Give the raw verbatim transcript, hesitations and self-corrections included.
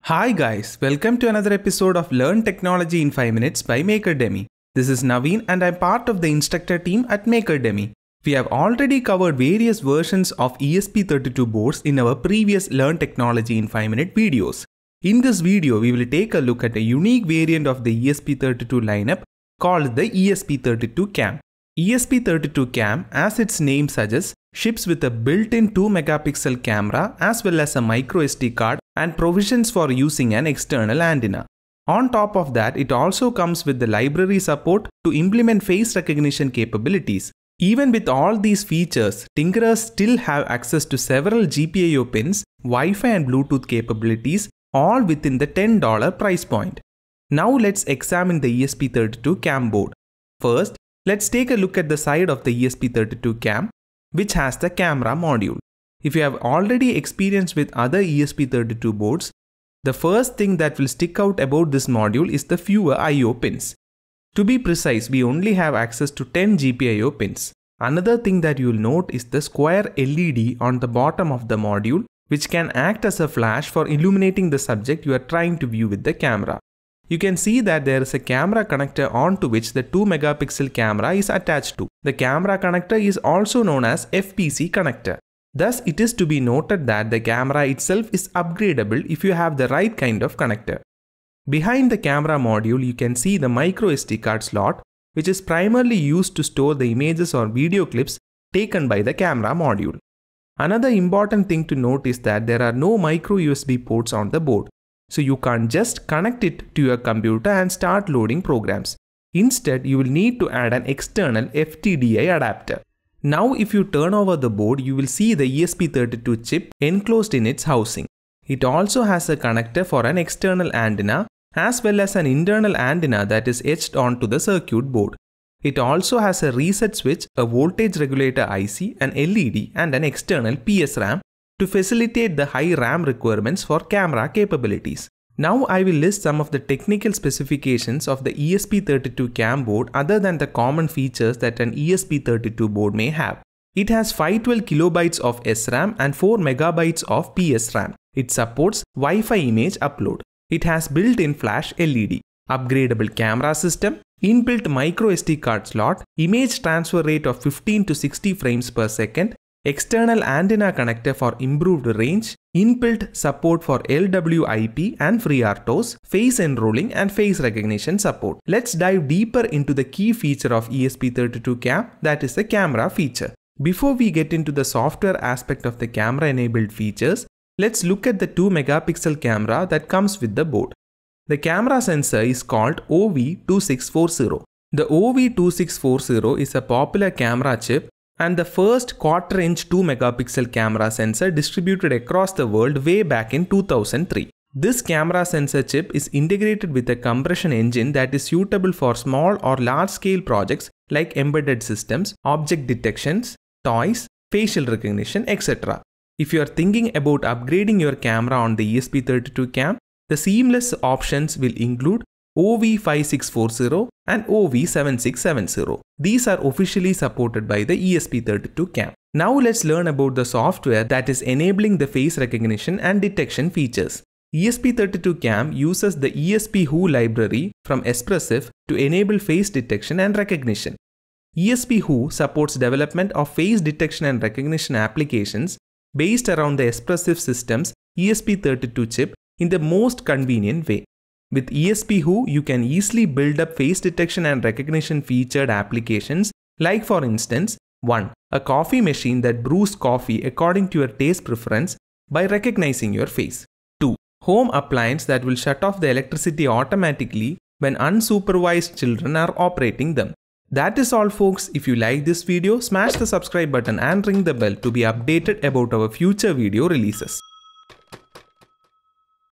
Hi guys, welcome to another episode of Learn Technology in five minutes by MakerDemi. This is Naveen and I'm part of the instructor team at MakerDemi. We have already covered various versions of E S P thirty-two boards in our previous Learn Technology in five minute videos. In this video, we will take a look at a unique variant of the E S P thirty-two lineup called the E S P thirty-two CAM. E S P thirty-two CAM, as its name suggests, ships with a built-in two megapixel camera as well as a microSD card and provisions for using an external antenna. On top of that, it also comes with the library support to implement face recognition capabilities. Even with all these features, tinkerers still have access to several G P I O pins, Wi-Fi and Bluetooth capabilities, all within the ten dollar price point. Now let's examine the E S P thirty-two CAM board. First, let's take a look at the side of the E S P thirty-two CAM, which has the camera module. If you have already experienced with other E S P thirty-two boards, the first thing that will stick out about this module is the fewer I O pins. To be precise, we only have access to ten G P I O pins. Another thing that you will note is the square L E D on the bottom of the module, which can act as a flash for illuminating the subject you are trying to view with the camera. You can see that there is a camera connector onto which the two megapixel camera is attached to. The camera connector is also known as F P C connector. Thus, it is to be noted that the camera itself is upgradable if you have the right kind of connector. Behind the camera module, you can see the microSD card slot, which is primarily used to store the images or video clips taken by the camera module. Another important thing to note is that there are no micro U S B ports on the board. So you can't just connect it to your computer and start loading programs. Instead, you will need to add an external F T D I adapter. Now if you turn over the board, you will see the E S P thirty-two chip enclosed in its housing. It also has a connector for an external antenna as well as an internal antenna that is etched onto the circuit board. It also has a reset switch, a voltage regulator I C, an L E D and an external P S RAM to facilitate the high RAM requirements for camera capabilities. Now I will list some of the technical specifications of the E S P thirty-two CAM board other than the common features that an E S P thirty-two board may have. It has five hundred twelve kilobytes of S RAM and four megabytes of P S RAM. It supports Wi-Fi image upload. It has built-in flash L E D, upgradable camera system, inbuilt microSD card slot, image transfer rate of fifteen to sixty frames per second, external antenna connector for improved range, inbuilt support for L W I P and FreeRTOS, face enrolling and face recognition support. Let's dive deeper into the key feature of E S P thirty-two CAM, that is the camera feature. Before we get into the software aspect of the camera enabled features, let's look at the two megapixel camera that comes with the board. The camera sensor is called O V two six four zero. The O V two six four zero is a popular camera chip and the first quarter inch two megapixel camera sensor distributed across the world way back in two thousand three. This camera sensor chip is integrated with a compression engine that is suitable for small or large scale projects like embedded systems, object detections, toys, facial recognition, et cetera. If you are thinking about upgrading your camera on the E S P thirty-two CAM, the seamless options will include O V five six four zero and O V seven six seven zero. These are officially supported by the E S P thirty-two CAM. Now let's learn about the software that is enabling the face recognition and detection features. E S P thirty-two CAM uses the E S P W H O library from Espressif to enable face detection and recognition. E S P W H O supports development of face detection and recognition applications based around the Espressif system's E S P thirty-two chip in the most convenient way. With E S P W H O, you can easily build up face detection and recognition featured applications like, for instance, one. A coffee machine that brews coffee according to your taste preference by recognizing your face. two. Home appliance that will shut off the electricity automatically when unsupervised children are operating them. That is all folks. If you like this video, smash the subscribe button and ring the bell to be updated about our future video releases.